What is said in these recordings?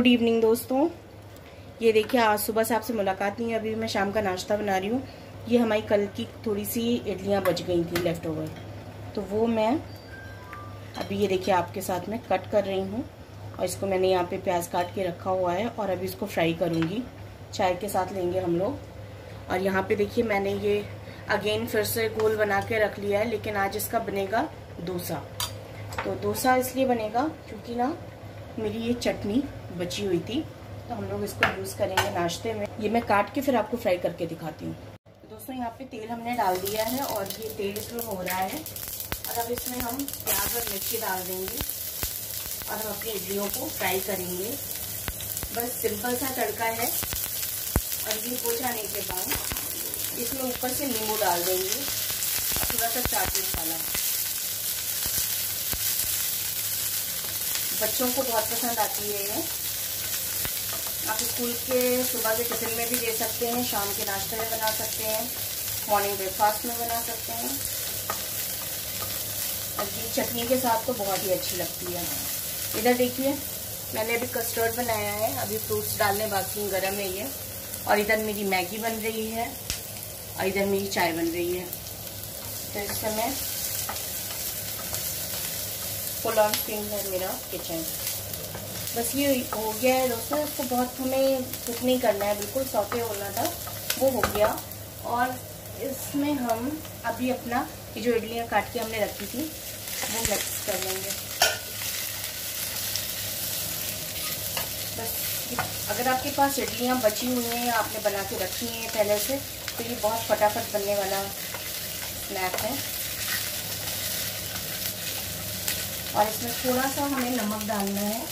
Good evening दोस्तों। ये देखिए, आज सुबह से आपसे मुलाकात नहीं है। अभी मैं शाम का नाश्ता बना रही हूँ। ये हमारी कल की थोड़ी सी इडलियाँ बच गई थी लेफ्ट ओवर, तो वो मैं अभी ये देखिए आपके साथ में कट कर रही हूँ। और इसको मैंने यहाँ पे प्याज काट के रखा हुआ है और अभी इसको फ्राई करूँगी। चाय के साथ लेंगे हम लोग। और यहाँ पे देखिए मैंने ये अगेन फिर से गोल बना के रख लिया है, लेकिन आज इसका बनेगा डोसा। तो डोसा इसलिए बनेगा क्योंकि ना मेरी ये चटनी बची हुई थी, तो हम लोग इसको यूज़ करेंगे नाश्ते में। ये मैं काट के फिर आपको फ्राई करके दिखाती हूँ। दोस्तों यहाँ पे तेल हमने डाल दिया है और ये तेल इसमें हो रहा है। और अब इसमें हम प्याज और मिर्ची डाल देंगे और हम अपनी इडलियों को फ्राई करेंगे। बस सिंपल सा तड़का है। और ये हो जाने के बाद इसमें ऊपर से नींबू डाल देंगे और थोड़ा सा चाट मसाला। बच्चों को बहुत पसंद आती है ये। आप स्कूल के सुबह के टिफिन में भी दे सकते हैं, शाम के नाश्ते में बना सकते हैं, मॉर्निंग ब्रेकफास्ट में बना सकते हैं। और ये चटनी के साथ तो बहुत ही अच्छी लगती है। इधर देखिए मैंने अभी कस्टर्ड बनाया है, अभी फ्रूट्स डालने बाकी गर्म है ये। और इधर मेरी मैगी बन रही है और इधर मेरी चाय बन रही है। तो इस समय फुल ऑन स्क्रीन है मेरा किचन। बस ये हो गया है दोस्तों। इसको बहुत हमें कुक नहीं करना है, बिल्कुल सौते होना था, वो हो गया। और इसमें हम अभी अपना ये जो इडलियाँ काट के हमने रखी थी वो मिक्स कर लेंगे। बस अगर आपके पास इडलियाँ बची हुई हैं या आपने बना के रखी हैं पहले से, तो ये बहुत फटाफट बनने वाला स्नैक है। और इसमें थोड़ा सा हमें नमक डालना है।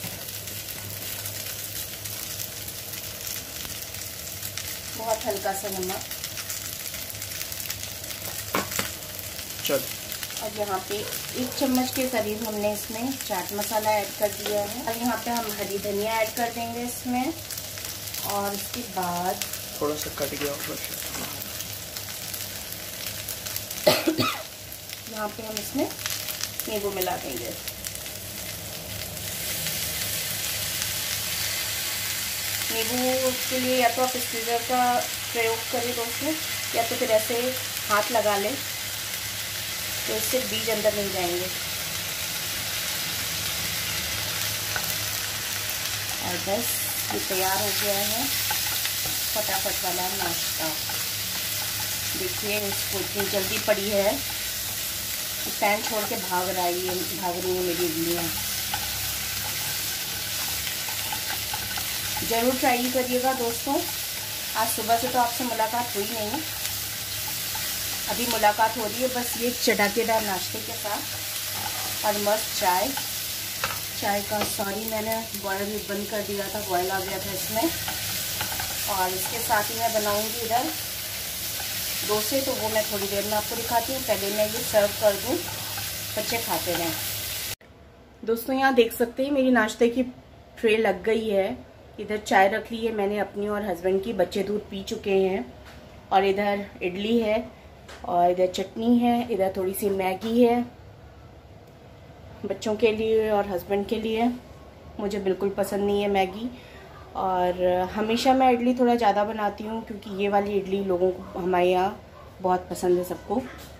बहुत हल्का सा नमक। चल। और यहाँ पे 1 चम्मच के करीब हमने इसमें चाट मसाला ऐड कर दिया है। और यहाँ पे हम हरी धनिया ऐड कर देंगे इसमें। और इसके बाद थोड़ा सा कट गया यहाँ पे हम इसमें नींबू मिला देंगे। नींबू के लिए या तो आप स्क्वीज़र का प्रयोग करें दोस्तों, या तो फिर ऐसे हाथ लगा लें, तो इससे बीज अंदर नहीं जाएंगे। और बस ये तैयार हो गया है फटाफट वाला नाश्ता। देखिए इसको इतनी जल्दी पड़ी है, पैन छोड़ के भाग रही है मेरी इडलियाँ। ज़रूर ट्राई करिएगा दोस्तों। आज सुबह से तो आपसे मुलाकात हुई नहीं, अभी मुलाकात हो रही है बस ये चटाकेदार नाश्ते के साथ। और मस्त चाय का सॉरी मैंने बॉयल बंद कर दिया था, बॉयल आ गया था इसमें। और इसके साथ ही मैं बनाऊंगी इधर डोसे, तो वो मैं थोड़ी देर में आपको दिखाती हूँ। पहले मैं ये सर्व कर दूँ, बच्चे खाते रहें। दोस्तों यहाँ देख सकते हैं मेरी नाश्ते की ट्रे लग गई है। इधर चाय रख ली है मैंने अपनी और हस्बैंड की, बच्चे दूध पी चुके हैं। और इधर इडली है और इधर चटनी है, इधर थोड़ी सी मैगी है बच्चों के लिए और हस्बैंड के लिए। मुझे बिल्कुल पसंद नहीं है मैगी। और हमेशा मैं इडली थोड़ा ज़्यादा बनाती हूँ क्योंकि ये वाली इडली लोगों को हमारे यहाँ बहुत पसंद है सबको।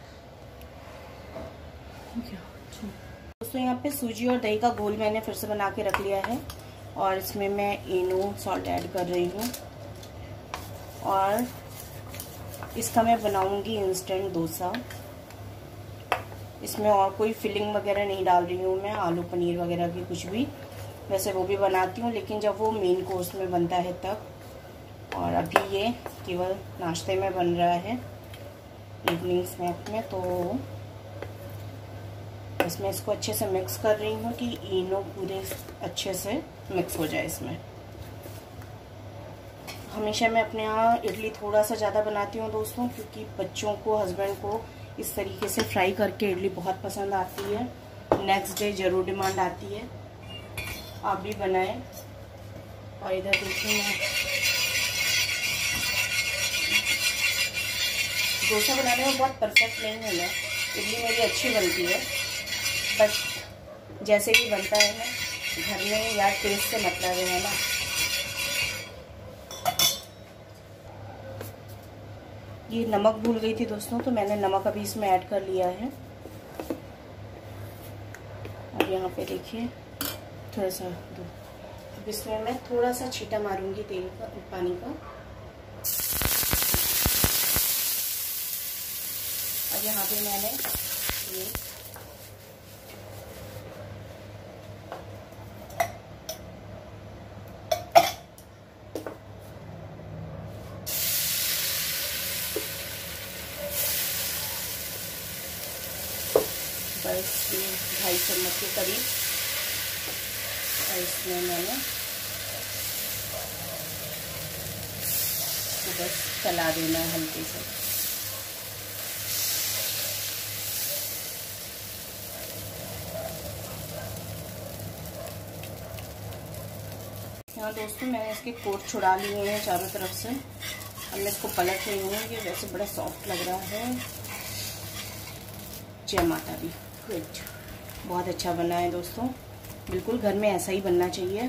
दोस्तों यहाँ पे सूजी और दही का घोल मैंने फिर से बना के रख लिया है और इसमें मैं इनो सॉल्ट ऐड कर रही हूँ। और इसका मैं बनाऊंगी इंस्टेंट डोसा। इसमें और कोई फिलिंग वगैरह नहीं डाल रही हूँ मैं, आलू पनीर वगैरह की कुछ भी। वैसे वो भी बनाती हूँ लेकिन जब वो मेन कोर्स में बनता है तब। और अभी ये केवल नाश्ते में बन रहा है, इवनिंग स्नैक में। तो इसमें इसको अच्छे से मिक्स कर रही हूँ कि इनो पूरे अच्छे से मिक्स हो जाए इसमें। हमेशा मैं अपने यहाँ इडली थोड़ा सा ज़्यादा बनाती हूँ दोस्तों, क्योंकि बच्चों को, हस्बैंड को इस तरीके से फ्राई करके इडली बहुत पसंद आती है। नेक्स्ट डे ज़रूर डिमांड आती है, आप भी बनाएं। और इधर देखिए मैं डोसा बनाने में बहुत परफेक्ट नहीं हूँ मैं, इडली मेरी अच्छी बनती है, बट जैसे भी बनता है मैं घर में यार टेस्ट से मतलब है ना। ये नमक भूल गई थी दोस्तों, तो मैंने नमक अभी इसमें ऐड कर लिया है। अब यहाँ पे देखिए थोड़ा सा अब इसमें मैं थोड़ा सा छींटा मारूंगी तेल का, पानी का। अब यहाँ पे मैंने ये बस 2.5 चम्मच के करीब, और इसमें मैंने बस चला देना है हल्के से। यहाँ दोस्तों मैंने इसके कोट छुड़ा लिए हैं चारों तरफ से। अब मैं इसको पलट रही हूँ। ये वैसे बड़ा सॉफ्ट लग रहा है। जय माता दी। गुड, बहुत अच्छा बना है दोस्तों, बिल्कुल घर में ऐसा ही बनना चाहिए।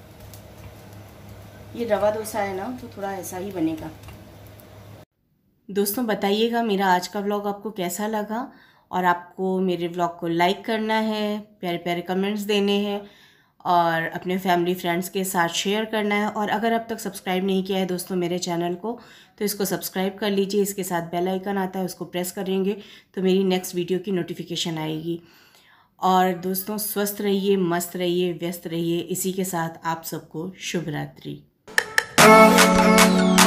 ये रवा डोसा है ना, तो थोड़ा ऐसा ही बनेगा। दोस्तों बताइएगा मेरा आज का व्लॉग आपको कैसा लगा, और आपको मेरे व्लॉग को लाइक करना है, प्यारे प्यारे कमेंट्स देने हैं, और अपने फैमिली फ्रेंड्स के साथ शेयर करना है। और अगर अब तक सब्सक्राइब नहीं किया है दोस्तों मेरे चैनल को, तो इसको सब्सक्राइब कर लीजिए। इसके साथ बेल आइकन आता है, उसको प्रेस करेंगे तो मेरी नेक्स्ट वीडियो की नोटिफिकेशन आएगी। और दोस्तों स्वस्थ रहिए, मस्त रहिए, व्यस्त रहिए। इसी के साथ आप सबको शुभ रात्रि।